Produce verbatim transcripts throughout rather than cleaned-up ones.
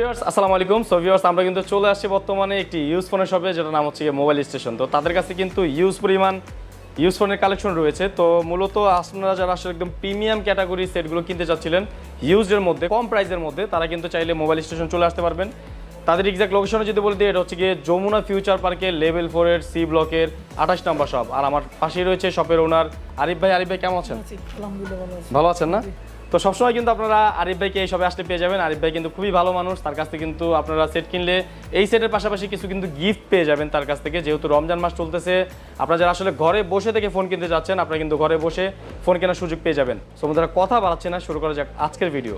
Viewers আসসালামু আলাইকুম। So viewers আমরা কিন্তু চলে আসছি বর্তমানে একটি ইউজ ফোনের শপে, যেটা নাম হচ্ছে মোবাইল স্টেশন। তো তাদের কাছে কিন্তু ইউজ পরিমাণ ইউজ ফোনের কালেকশন রয়েছে। তো মূলত আপনারা যারা আসলে একদম প্রিমিয়াম ক্যাটাগরি সেটগুলো কিনতে চাচ্ছিলেন ইউজের মধ্যে কম প্রাইসের মধ্যে, তারা কিন্তু চাইলে মোবাইল স্টেশন চলে আসতে পারবেন। তাদের এক্সাক্ট লোকেশনে যদি বলতে, এটা হচ্ছে গিয়ে যমুনা ফিউচার পার্কের লেভেল ফোরের সি ব্লকের আঠাশ নম্বর শপ। আর আমার পাশেই রয়েছে শপের ওনার আরিফ ভাই। আরিফ ভাই কেমন আছেন? ভালো আছেন না? তো সবসময় কিন্তু আপনারা আরিফ ভাইকে এই সবে আসতে পেয়ে যাবেন। আরিফ ভাই কিন্তু খুবই ভালো মানুষ। তার কাছ থেকে কিন্তু আপনারা সেট কিনলে এই সেটের পাশাপাশি কিছু কিন্তু গিফট পেয়ে যাবেন তার কাছ থেকে। যেহেতু রমজান মাস চলতেছে, আপনারা যারা আসলে ঘরে বসে থেকে ফোন কিনতে যাচ্ছেন, আপনারা কিন্তু ঘরে বসে ফোন কেনার সুযোগ পেয়ে যাবেন। সো আমাদের কথা বাড়াচ্ছে না, শুরু করা যাক আজকের ভিডিও।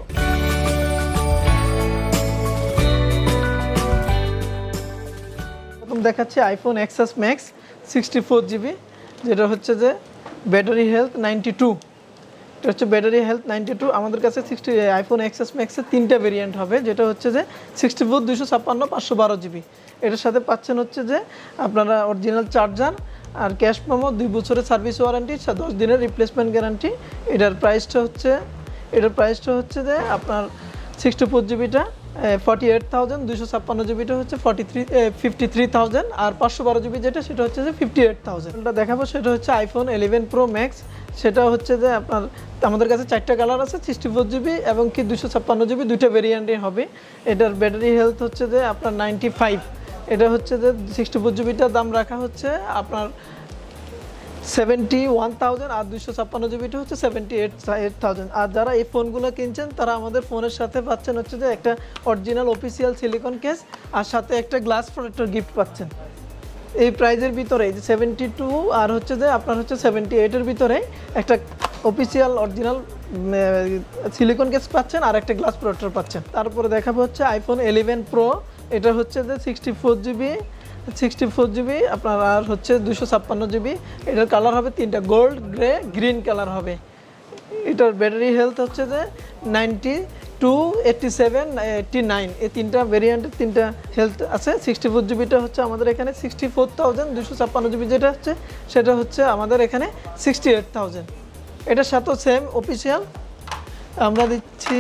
প্রথম দেখাচ্ছি iPhone XS Max sixty four GB, যেটা হচ্ছে যে ব্যাটারি হেলথ নাইনটি টু। এটা হচ্ছে ব্যাটারি হেলথ নাইনটি টু। আমাদের কাছে সিক্সটি আইফোন এক্সএস ম্যাক্সের তিনটা ভেরিয়েন্ট হবে, যেটা হচ্ছে যে সিক্সটি ফোর দুশো ছাপ্পান্ন পাঁচশো বারো জিবি। এটার সাথে পাচ্ছেন হচ্ছে যে আপনারা অরিজিনাল চার্জার আর ক্যাশ মেমো, দুই বছরের সার্ভিস ওয়ারেন্টি, দশ দিনের রিপ্লেসমেন্ট গ্যারান্টি। এটার প্রাইসটা হচ্ছে এটার প্রাইসটা হচ্ছে যে আপনার সিক্সটি ফোর জিবিটা ফর্টি এইট থাউজেন্ড, দুশো ছাপ্পান্ন জিবিটা হচ্ছে forty three fifty three thousand, আর পাঁচশো বারো জিবি যেটা সেটা হচ্ছে যে ফিফটি এইট থাউজেন্ড। এটা দেখাবো সেটা হচ্ছে আইফোন ইলেভেন প্রো ম্যাক্স। সেটা হচ্ছে যে আপনার আমাদের কাছে চারটা কালার আছে, সিক্সটি ফোর জিবি এবং কি দুশো ছাপ্পান্ন জিবি, দুইটা ভেরিয়েন্টই হবে। এটার ব্যাটারি হেলথ হচ্ছে যে আপনার নাইনটি ফাইভ। এটা হচ্ছে যে সিক্সটি ফোর জিবিটার দাম রাখা হচ্ছে আপনার সেভেন্টি ওয়ান থাউজেন্ড, আর দুশো ছাপ্পান্ন জিবিটা হচ্ছে সেভেন্টি এইট এইট থাউজেন্ড। আর যারা এই ফোনগুলো কিনছেন তারা আমাদের ফোনের সাথে পাচ্ছেন হচ্ছে যে একটা অরিজিনাল অফিসিয়াল সিলিকন কেস, আর সাথে একটা গ্লাস প্রোটেক্টর গিফট পাচ্ছেন। এই প্রাইজের ভিতরে যে সেভেন্টি টু আর হচ্ছে যে আপনার হচ্ছে সেভেন্টি এইটের ভিতরে একটা অফিসিয়াল অরিজিনাল সিলিকন কেস পাচ্ছেন আর একটা গ্লাস প্রোটেক্টর পাচ্ছেন। তারপরে দেখাবো হচ্ছে আইফোন ইলেভেন প্রো। এটা হচ্ছে যে sixty four GB sixty four GB আপনার, আর হচ্ছে দুশো ছাপ্পান্ন জিবি। এটার কালার হবে তিনটা, গোল্ড, গ্রে, গ্রিন কালার হবে। এটার ব্যাটারি হেলথ হচ্ছে যে ninety two, eighty seven, eighty nine, এই তিনটা ভেরিয়েন্টের তিনটা হেলথ আছে। সিক্সটি ফোর জিবিটা হচ্ছে আমাদের এখানে সিক্সটি ফোর থাউজেন্ড, দুশো ছাপ্পান্ন জিবি যেটা হচ্ছে সেটা হচ্ছে আমাদের এখানে সিক্সটি এইট থাউজেন্ড। এটার সাথেও সেম অফিসিয়াল আমরা দিচ্ছি,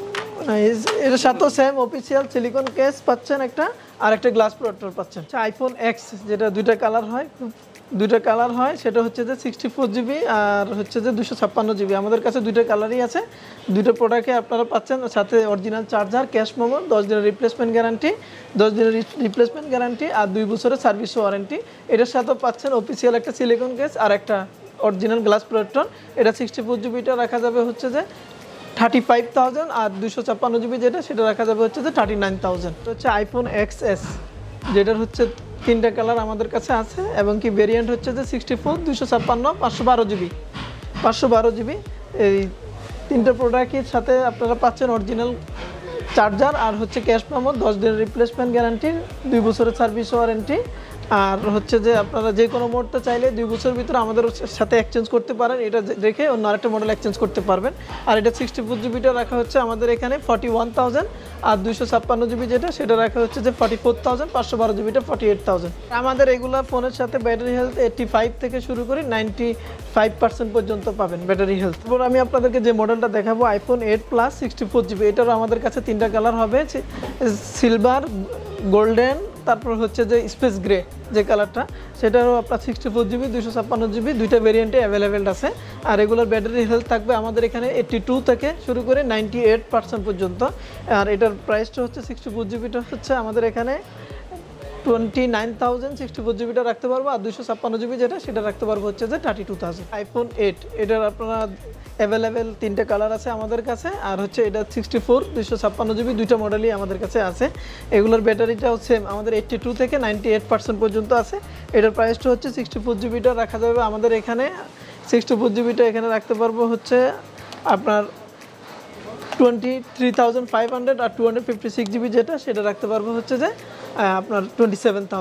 এটার সাথেও সেম অফিসিয়াল সিলিকন কেস পাচ্ছেন একটা, আর একটা গ্লাস প্রোটেক্টর পাচ্ছেন। আইফোন এক্স, যেটা দুইটা কালার হয় দুইটা কালার হয় সেটা হচ্ছে যে সিক্সটি ফোর জিবি আর হচ্ছে যে দুশো ছাপ্পান্ন জিবি। আমাদের কাছে দুইটা কালারই আছে। দুইটা প্রোডাক্টে আপনারা পাচ্ছেন সাথে অরিজিনাল চার্জার, ক্যাশ মেমো, দশ দিনের রিপ্লেসমেন্ট গ্যারান্টি দশ দিনের রিপ্লেসমেন্ট গ্যারান্টি আর দুই বছরের সার্ভিস ওয়ারেন্টি। এটার সাথেও পাচ্ছেন অফিসিয়াল একটা সিলিকন কেস আর একটা অরিজিনাল গ্লাস প্রোটেক্টর। এটা সিক্সটি ফোর জিবিটা রাখা যাবে হচ্ছে যে থার্টি ফাইভ থাউজেন্ড, আর দুশো ছাপ্পান্ন জিবি যেটা সেটা রাখা যাবে হচ্ছে যে থার্টি নাইন থাউজেন্ড। হচ্ছে আইফোন এক্স এস, যেটার হচ্ছে তিনটা কালার আমাদের কাছে আছে এবং কি ভেরিয়েন্ট হচ্ছে যে সিক্সটি ফোর, দুশো ছাপ্পান্ন, পাঁচশো বারো জিবি পাঁচশো বারো জিবি। এই তিনটা প্রোডাক্টের সাথে আপনারা পাচ্ছেন অরিজিনাল চার্জার আর হচ্ছে ক্যাশ মেমো, দশ দিনের রিপ্লেসমেন্ট গ্যারান্টি, দুই বছরের সার্ভিস ওয়ারেন্টি। আর হচ্ছে যে আপনারা যে কোনো মোডটা চাইলে দুই বছরের ভিতরে আমাদের সাথে এক্সচেঞ্জ করতে পারেন। এটা রেখে অন্য আরেকটা মডেল এক্সচেঞ্জ করতে পারবেন। আর এটা সিক্সটি ফোর জিবিটা রাখা হচ্ছে আমাদের এখানে ফর্টি ওয়ান থাউজেন্ড, আর দুশো ছাপ্পান্ন জিবি যেটা সেটা রাখা হচ্ছে যে ফর্টি ফোর থাউজেন্ড, পাঁচশো বারো জিবিটা ফর্টি এইট থাউজেন্ড। আমাদের এগুলা ফোনের সাথে ব্যাটারি হেলথ এইটটি ফাইভ থেকে শুরু করে নাইনটি ফাইভ পার্সেন্ট পর্যন্ত পাবেন ব্যাটারি হেলথ। তারপর আমি আপনাদেরকে যে মডেলটা দেখাবো iPhone eight plus sixty four GB. এটারও আমাদের কাছে তিনটা কালার হবে, সিলভার, গোল্ডেন, তারপর হচ্ছে যে স্পেস গ্রে যে কালারটা, সেটারও আপনার সিক্সটি ফোর জিবি, দুশো ছাপ্পান্ন জিবি, দুইটা ভেরিয়েন্টে অ্যাভেলেবেল আছে। আর এগুলোর ব্যাটারি হেলথ থাকবে আমাদের এখানে এইটটি টু থেকে শুরু করে নাইনটি এইট পার্সেন্ট পর্যন্ত। আর এটার প্রাইসটা হচ্ছে সিক্সটি ফোর জিবিটা হচ্ছে আমাদের এখানে twenty nine thousand, sixty four জিবিটা রাখতে পারবো, আর দুশো ছাপ্পান্ন জিবি যেটা সেটা রাখতে পারবো হচ্ছে যে thirty two thousand. IPhone eight, এটার আপনারা অ্যাভেলেবেল তিনটে কালার আছে আমাদের কাছে। আর হচ্ছে এটা সিক্সটি ফোর, দুশো ছাপ্পান্ন জিবি, দুইটা মডেলই আমাদের কাছে আছে। এগুলোর ব্যাটারিটাও সেম আমাদের এইটটি টু থেকে নাইনটি এইট পার্সেন্ট পর্যন্ত আছে। এটার প্রাইসটা হচ্ছে সিক্সটি ফোর জিবিটা রাখা যাবে আমাদের এখানে, সিক্সটি ফোর জিবিটা এখানে রাখতে পারবো হচ্ছে আপনার twenty three thousand five hundred, আর two hundred fifty six GB যেটা সেটা রাখতে পারবো হচ্ছে যে আপনার টোয়েন্টি সেভেন থাউজেন্ড।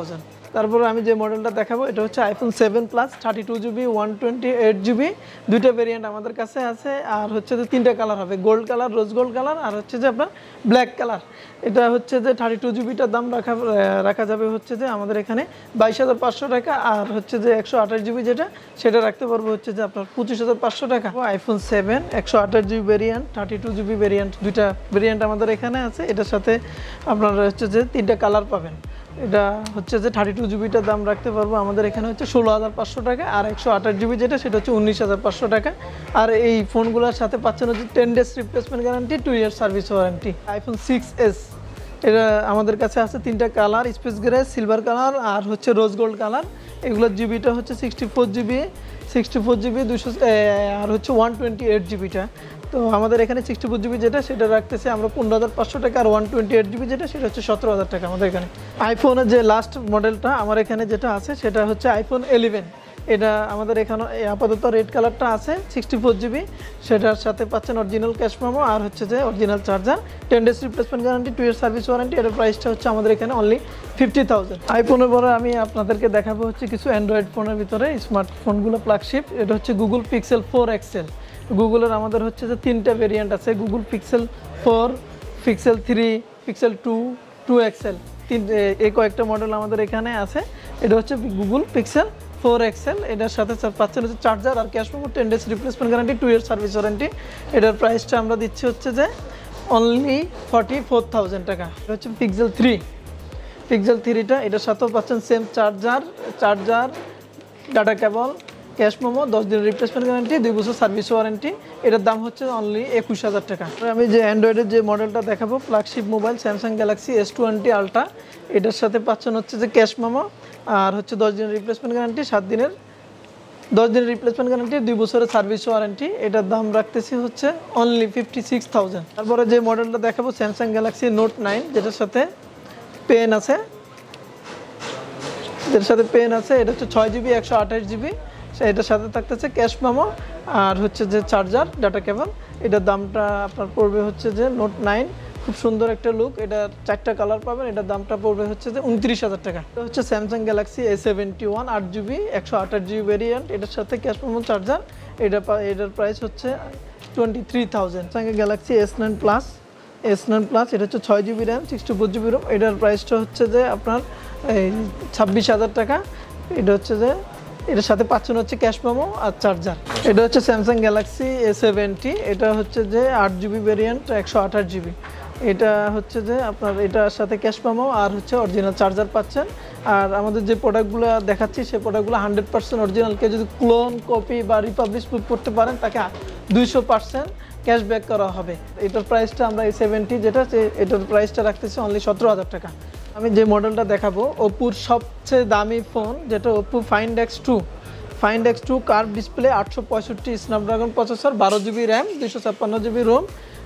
তারপরে আমি যে মডেলটা দেখাবো এটা হচ্ছে iPhone seven plus thirty two GB one twenty eight GB দুইটা ভেরিয়েন্ট আমাদের কাছে আছে। আর হচ্ছে যে তিনটা কালার হবে, gold colour, rose gold colour আর হচ্ছে যে আপনার ব্ল্যাক কালার। এটা হচ্ছে যে থার্টি টু জিবিটার দাম রাখা রাখা যাবে হচ্ছে যে আমাদের এখানে বাইশ হাজার পাঁচশো টাকা। আর হচ্ছে যে একশো আঠাশ জিবি যেটা সেটা রাখতে পারবো হচ্ছে যে আপনার পঁচিশ হাজার পাঁচশো টাকা। আইফোন সেভেন একশো আঠাশ GB variant, thirty two GB variant, দুইটা ভেরিয়েন্ট আমাদের এখানে আছে। এটার সাথে আপনারা হচ্ছে যে তিনটা কালার পাবেন। এটা হচ্ছে যে থার্টি টু জিবিটার দাম রাখতে পারবো আমাদের এখানে হচ্ছে ষোলো হাজার পাঁচশো টাকা। আর একশো আঠাশ জিবি যেটা সেটা হচ্ছে উনিশ হাজার পাঁচশো টাকা। আর এই ফোনগুলোর সাথে পাচ্ছেন হচ্ছে ten days replacement guarantee, two year service warranty. IPhone six S এটা আমাদের কাছে আছে তিনটা colour, space grey, silver colour আর হচ্ছে রোজ গোল্ড কালার। এগুলোর জিবিটা হচ্ছে sixty four GB sixty four GB দুশো আর হচ্ছে ওয়ান টোয়েন্টি এইট জিবিটা। তো আমাদের এখানে সিক্সটি ফোর জিবি যেটা সেটা রাখতেছে আমরা পনেরো হাজার পাঁচশো টাকা। আর ওয়ান টোয়েন্টি এইট জিবি যেটা সেটা হচ্ছে সতেরো হাজার টাকা আমাদের এখানে। আইফোনের যে লাস্ট মডেলটা আমার এখানে যেটা আছে সেটা হচ্ছে আইফোন ইলেভেন। এটা আমাদের এখানে আপাতত রেড কালারটা আছে, সিক্সটি ফোর জিবি, সেটার সাথে পাচ্ছেন অরিজিনাল ক্যাশ মেমো আর হচ্ছে যে original charger, ten days replacement guarantee, two year service warranty. এটার প্রাইসটা হচ্ছে আমাদের এখানে অনলি ফিফটি থাউজেন্ড। আইফোনের পরে আমি আপনাদেরকে দেখাবো হচ্ছে কিছু অ্যান্ড্রয়েড ফোনের ভিতরে স্মার্টফোনগুলো ফ্ল্যাগশিপ। এটা হচ্ছে গুগল পিক্সেল ফোর এক্সেল। গুগলের আমাদের হচ্ছে যে তিনটা ভেরিয়েন্ট আছে, Google Pixel four, Pixel three, Pixel two, two XL, তিন এই কয়েকটা মডেল আমাদের এখানে আছে। এটা হচ্ছে গুগল পিক্সেল ফোর এক্সেল। এটার সাথে পাচ্ছেন হচ্ছে চার্জার আর cash memo, ten days replacement guarantee, two year service warranty. এটার প্রাইসটা আমরা দিচ্ছি হচ্ছে যে অনলি ফর্টি ফোর থাউজেন্ড টাকা। এটা হচ্ছে পিক্সেল থ্রি। পিক্সেল থ্রিটা এটার সাথেও পাচ্ছেন same charger charger data cable, cash memo, দশ দিনের রিপ্লেসমেন্ট গ্যারান্টি, দুই বছর সার্ভিস ওয়ারেন্টি। এটার দাম হচ্ছে অনলি একুশ হাজার টাকা। আমি যে অ্যান্ড্রয়েডের যে মডেলটা দেখাবো flagship mobile Samsung Galaxy S twenty ultra. এটার সাথে পাচ্ছেন হচ্ছে যে ক্যাশ মেমো আর হচ্ছে দশ দিনের রিপ্লেসমেন্ট গ্যারান্টি, সাত দিনের দশ দিনের রিপ্লেসমেন্ট গ্যারান্টি, দুই বছরের সার্ভিস ওয়ারেন্টি। এটার দাম রাখতেছি হচ্ছে অনলি ফিফটি সিক্স থাউজেন্ড। তারপরে যে মডেলটা দেখাবো স্যামসাং গ্যালাক্সি নোট নাইন, যেটার সাথে পেন আছে যেটার সাথে পেন আছে এটা হচ্ছে ছয় জিবি একশো আঠাশ জিবি। এটার সাথে থাকতেছে ক্যাশ মেমো আর হচ্ছে যে চার্জার ডাটা কেবল। এটার দামটা আপনার পড়বে হচ্ছে যে নোট নাইন, খুব সুন্দর একটা লুক। এটা চারটা কালার পাবেন। এটার দামটা পড়বে হচ্ছে যে উনত্রিশ হাজার টাকা। এটা হচ্ছে Samsung Galaxy A seventy one, আট জিবি একশো আঠাশ জিবি ভেরিয়েন্ট। এটার সাথে ক্যাশ মেমো, চার্জার। এটা এটার প্রাইস হচ্ছে twenty three thousand. Samsung Galaxy S nine plus S nine plus এটা হচ্ছে ছয় GB RAM, sixty four GB ROM. এটার প্রাইসটা হচ্ছে যে আপনার এই ছাব্বিশ হাজার টাকা। এটা হচ্ছে যে এটার সাথে পাচ্ছেন হচ্ছে ক্যাশ মেমো আর চার্জার। এটা হচ্ছে স্যামসাং গ্যালাক্সি এ সেভেন্টি। এটা হচ্ছে যে আট জিবি ভেরিয়েন্ট, একশো আঠাশ জিবি। এটা হচ্ছে যে আপনার এটার সাথে ক্যাশ মেমো আর হচ্ছে অরিজিনাল চার্জার পাচ্ছেন। আর আমাদের যে প্রোডাক্টগুলো দেখাচ্ছি সেই প্রোডাক্টগুলো হান্ড্রেড পার্সেন্ট অরিজিনালকে যদি ক্লোন, কপি বা রিপাবলিশ করতে পারেন তাকে দুইশো পার্সেন্ট ক্যাশব্যাক করা হবে। এটার প্রাইসটা আমরা এই সেভেন্টি যেটা এটার প্রাইসটা রাখতেছি অনলি সতেরো হাজার টাকা। আমি যে মডেলটা দেখাবো ওপ্পোর সবচেয়ে দামি ফোন, যেটা Oppo Find X two. Find X two curve display, আটশো পঁয়ষট্টি স্ন্যাপড্রাগন প্রসেসর, বারো জিবি র্যাম, দুইশো ছাপ্পান্ন জিবি রোম।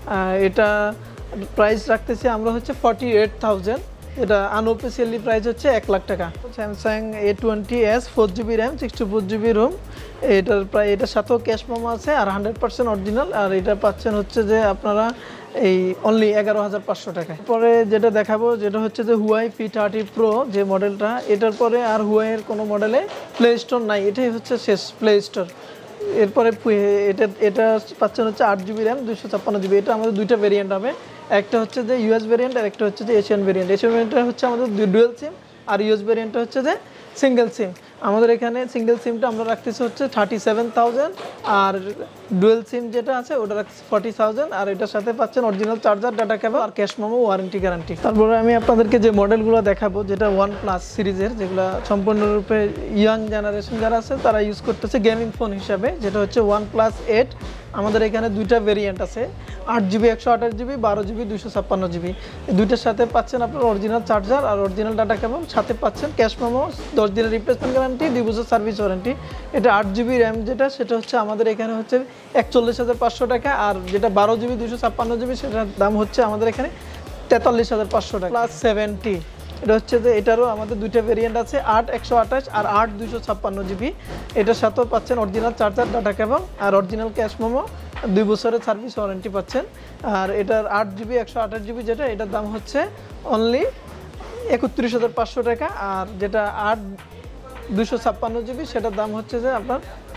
এটা প্রাইস রাখতেছি আমরা হচ্ছে ফর্টি এইট থাউজেন্ড। এটা আনঅফিসিয়ালি প্রাইস হচ্ছে এক লাখ টাকা। Samsung A twenty S, four GB RAM, sixty four GB ROM. এটার প্রায় এটার সাথেও ক্যাশ মেমো আছে আর হান্ড্রেড পার্সেন্ট অরিজিনাল। আর এটা পাচ্ছেন হচ্ছে যে আপনারা এই অনলি এগারো হাজার পাঁচশো টাকা। পরে যেটা দেখাবো যেটা হচ্ছে যে হুয়াই পি থার্টি প্রো যে মডেলটা, এটার পরে আর হুয়াইয়ের কোনো মডেলে প্লে স্টোর নাই, এটাই হচ্ছে শেষ প্লে স্টোর। এরপরে এটা এটা পাচ্ছেন হচ্ছে আট জিবি র্যাম, দুইশো ছাপ্পান্ন জিবি। এটা আমাদের দুইটা ভেরিয়েন্ট হবে, একটা হচ্ছে যে ইউএস ভেরিয়েন্ট আর একটা হচ্ছে যে এশিয়ান ভেরিয়েন্ট। এশিয়ান ভেরিয়েন্টটা হচ্ছে আমাদের ডুয়েল সিম আর ইউএস ভেরিয়েন্টটা হচ্ছে যে সিঙ্গেল সিম। আমাদের এখানে সিঙ্গেল সিমটা আমরা রাখতেছি হচ্ছে থার্টি সেভেন থাউজেন্ড আর ডুয়েল সিম যেটা আছে ওটা রাখছি ফর্টি থাউজেন্ড। আর এটার সাথে পাচ্ছেন অরিজিনাল চার্জার, ডাটা কেবল আর ক্যাশ মেমো, ওয়ারেন্টি গ্যারান্টি। তারপরে আমি আপনাদেরকে যে মডেলগুলো দেখাবো যেটা ওয়ান প্লাস সিরিজের, যেগুলো সম্পূর্ণরূপে ইয়াং জেনারেশন যারা আছে তারা ইউজ করতেছে গেমিং ফোন হিসাবে, যেটা হচ্ছে ওয়ান প্লাস এইট। আমাদের এখানে দুইটা ভেরিয়েন্ট আছে, আট জিবি একশো আঠাশ জিবি, বারো জিবি দুইশো ছাপ্পান্ন জিবি। দুইটার সাথে পাচ্ছেন আপনার অরিজিনাল চার্জার আর অরিজিনাল ডাটা কেবল, সাথে পাচ্ছেন ক্যাশ মেমো, দশ দিনের রিপ্লেসমেন্ট গ্যারান্টি, দুই বছর সার্ভিস ওয়ারেন্টি। এটা আট জিবি র্যাম যেটা সেটা হচ্ছে আমাদের এখানে হচ্ছে একচল্লিশ হাজার পাঁচশো টাকা। আর যেটা বারো জিবি দুইশো ছাপ্পান্ন জিবি সেটার দাম হচ্ছে আমাদের এখানে তেতাল্লিশ হাজার পাঁচশো টাকা। প্লাস সেভেন্টি এটা হচ্ছে যে এটারও আমাদের দুইটা ভেরিয়েন্ট আছে, আট একশো আঠাশ আর আট দুইশো ছাপ্পান্ন জিবি। এটার সাথেও পাচ্ছেন অরিজিনাল চার্জার, ডাটা কেবল আর অরিজিনাল ক্যাশ মেমো, দুই বছরের সার্ভিস ওয়ারেন্টি পাচ্ছেন। আর এটার আট জিবি একশো আঠাশ জিবি যেটা এটার দাম হচ্ছে অনলি একত্রিশ হাজার পাঁচশো টাকা। আর যেটা আট দুশো ছাপ্পান্ন জিবি সেটার দাম হচ্ছে যে আপনার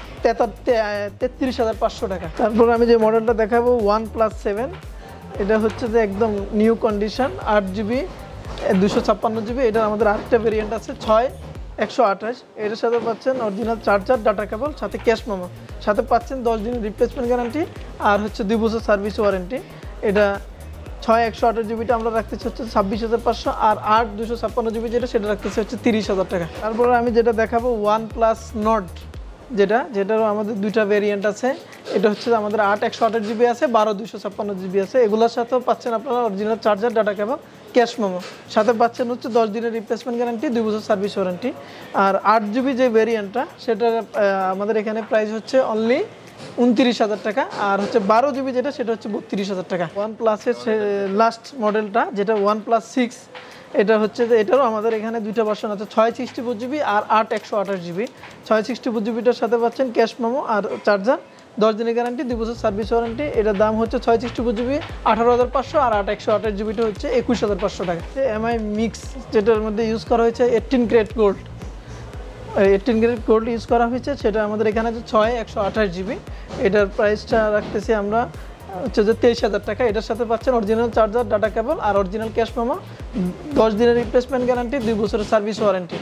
তেত্রিশ হাজার পাঁচশো টাকা। তারপর আমি যে মডেলটা দেখাবো ওয়ান প্লাস সেভেন, এটা হচ্ছে যে একদম নিউ কন্ডিশন, আট জিবি দুশো ছাপ্পান্ন জিবি। এটা আমাদের আরেকটা ভেরিয়েন্ট আছে ছয় একশো আঠাশ। এটার সাথে পাচ্ছেন অরিজিনাল চার্জার, ডাটা কেবল, সাথে ক্যাশ মেমো, সাথে পাচ্ছেন দশ দিনের রিপ্লেসমেন্ট গ্যারান্টি আর হচ্ছে দুই বছর সার্ভিস ওয়ারেন্টি। এটা ছয় একশো আঠাশ জিবিটা আমরা রাখতেছি হচ্ছে ছাব্বিশ হাজার পাঁচশো, আর আট দুশো ছাপ্পান্ন জিবি যেটা সেটা রাখতেছি হচ্ছে তিরিশ হাজার টাকা। তারপরে আমি যেটা দেখাবো ওয়ান প্লাস নট, যেটা যেটারও আমাদের দুইটা ভেরিয়েন্ট আছে। এটা হচ্ছে আমাদের আট একশো আঠাশ জিবি আছে, বারো দুশো ছাপ্পান্ন জিবি আছে। এগুলোর সাথেও পাচ্ছেন আপনারা original charger, data cable, cash memo, সাথে পাচ্ছেন হচ্ছে দশ দিনের রিপ্লেসমেন্ট গ্যারান্টি, দুই বছর সার্ভিস ওয়ারেন্টি। আর আট জিবি যে ভেরিয়েন্টটা সেটার আমাদের এখানে প্রাইস হচ্ছে অনলি উনত্রিশ হাজার টাকা। আর হচ্ছে বারো জিবি যেটা সেটা হচ্ছে বত্রিশ হাজার টাকা। ওয়ান প্লাসের লাস্ট মডেলটা যেটা ওয়ান প্লাস সিক্স, এটা হচ্ছে যে এটারও আমাদের এখানে দুইটা ভার্সন আছে, ছয় সিক্সটি ফোর জিবি আর আট একশো আঠাশ জিবি। ছয় সিক্সটি ফোর জিবিটার সাথে পাচ্ছেন ক্যাশ মেমো আর চার্জার, দশ দিনের গ্যারান্টি, দুই বছর সার্ভিস ওয়ারেন্টি। এটার দাম হচ্ছে ছয় সিক্সটি ফোর জিবি আঠারো হাজার পাঁচশো, আর আট একশো আঠাশ জিবিটা হচ্ছে একুশ হাজার পাঁচশো টাকা। এমআই মিক্স যেটার মধ্যে ইউজ করা হয়েছে eighteen grade gold, eighteen grade gold use করা হয়েছে, সেটা আমাদের এখানে আছে ছয় একশো আঠাশ জিবি। এটার প্রাইসটা রাখতেছি আমরা হচ্ছে যে তেইশ হাজার টাকা। এটার সাথে পাচ্ছেন অরিজিনাল চার্জার, ডাটা কেবল আর অরিজিনাল ক্যাশ মেমো, দশ দিনের রিপ্লেসমেন্ট গ্যারান্টি, দুই বছরের সার্ভিস ওয়ারেন্টি।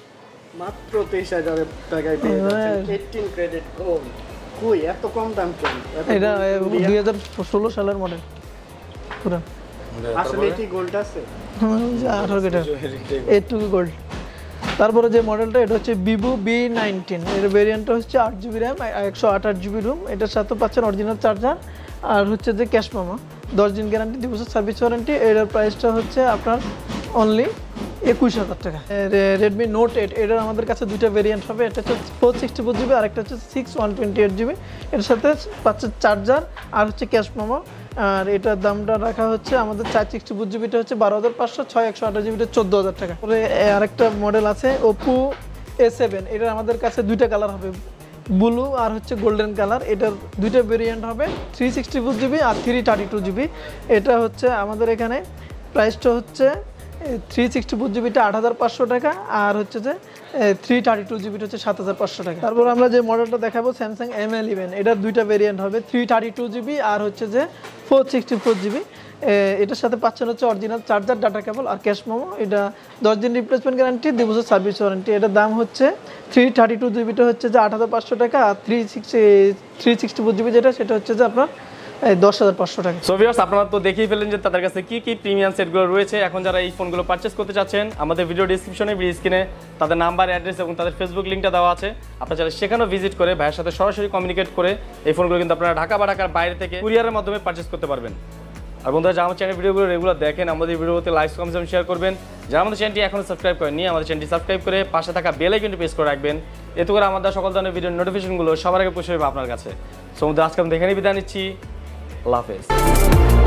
মাত্র তেইশ হাজার টাকায় পেয়ে যাচ্ছেন এইটিন গ্রেডেড গোল্ড। কই এত কম দাম কেন? এটা দুই হাজার ষোলো সালের মডেল পুরো। আসলে কি গোল্ড আছে? আঠারো গ্রেডের এইটুকু গোল্ড। তারপরে যে মডেলটা এটা হচ্ছে ভিভো বি নাইনটিন, এর ভেরিয়েন্টটা হচ্ছে আট জিবি র্যাম, একশো আঠাশ জিবি রুম। এটার সাথে পাচ্ছেন অরিজিনাল চার্জার আর হচ্ছে যে ক্যাশ মেমো, দশ দিন গ্যারান্টি, দুই বছর সার্ভিস ওয়ারেন্টি। এটার প্রাইসটা হচ্ছে আপনার অনলি একুশ হাজার টাকা। রেডমি নোট এইট, এটার আমাদের কাছে দুইটা ভেরিয়েন্ট হবে, এটা হচ্ছে ফোর সিক্সটি ফোর জিবি আর একটা হচ্ছে six one twenty eight GB. এর সাথে পাচ্ছেন চার্জার আর হচ্ছে ক্যাশ মেমো। আর এটার দামটা রাখা হচ্ছে আমাদের চার সিক্সটি ফোর জিবিটা হচ্ছে বারো হাজার পাঁচশো, ছয় একশো আঠাশ জিবিটা চোদ্দো হাজার টাকা। পরে আরেকটা মডেল আছে ওপো এ সেভেন, এটার আমাদের কাছে দুইটা কালার হবে, ব্লু আর হচ্ছে গোল্ডেন কালার। এটার দুইটা ভেরিয়েন্ট হবে, থ্রি সিক্সটি ফোর জিবি আর থ্রি থার্টি টু জিবি। এটা হচ্ছে আমাদের এখানে প্রাইসটা হচ্ছে থ্রি সিক্সটি ফোর জিবিটা আট হাজার পাঁচশো টাকা আর হচ্ছে যে থ্রি থার্টি টু জিবিটা হচ্ছে সাত হাজার পাঁচশো টাকা। তারপর আমরা যে মডেলটা দেখাবো স্যামসাং এম ইলেভেন, এটার দুইটা ভেরিয়েন্ট হবে, থ্রি থার্টি টু জিবি আর হচ্ছে যে ফোর সিক্সটি ফোর জিবি। এটার সাথে পাচ্ছেন হচ্ছে অরিজিনাল চার্জার, ডাটা কেবল আর ক্যাশ মেমো। এটা দশ দিন রিপ্লেসমেন্ট গ্যারান্টি, দুই বছর সার্ভিস ওয়ারেন্টি। এটার দাম হচ্ছে থ্রি থার্টি টু জিবিটা হচ্ছে যে আট হাজার পাঁচশো টাকা আর three sixty three sixty four GB যেটা সেটা হচ্ছে যে আপনার দশ হাজার পাঁচশো টাকা। সো ভিউয়ার্স, আপনারা তো দেখেই ফেলেন যে তাদের কাছে কি কি প্রিমিয়াম সেটগুলো রয়েছে। এখন যারা এই ফোনগুলো পারচেস করতে চাচ্ছেন, আমাদের ভিডিও ডিসক্রিপশনে, ভিডিও স্ক্রিনে তাদের নাম্বার, অ্যাড্রেস এবং তাদের ফেসবুক লিঙ্কটা দেওয়া আছে। আপনারা চাইলে সেখানেও ভিজিট করে ভাইয়ের সাথে সরাসরি কমিউনিকেট করে এই ফোনগুলো কিন্তু আপনারা ঢাকা বা ঢাকার বাইরে থেকে কুরিয়ারের মাধ্যমে পারচেস করতে পারবেন। আর বন্ধুরা, যারা আমার চ্যানেল ভিডিওগুলো রেগুলার দেখেন, আমাদের ভিডিওতে লাইক, কমেন্ট এবং শেয়ার করবেন। যারা আমাদের চ্যানেলটি এখনও সাবস্ক্রাইব করেননি, আমাদের চ্যানেলটি সাবস্ক্রাইব করে পাশে থাকা বেল আইকনটি প্রেস করে রাখবেন। এতে করে আমাদের সকল ধরনের ভিডিও নোটিফিকেশনগুলো সবার আগে পৌঁছে যাবে আপনার কাছে। সো বন্ধুরা, আজকে আমি দেখে নিয়ে বিদায় নিচ্ছি। আল্লাহ হাফেজ।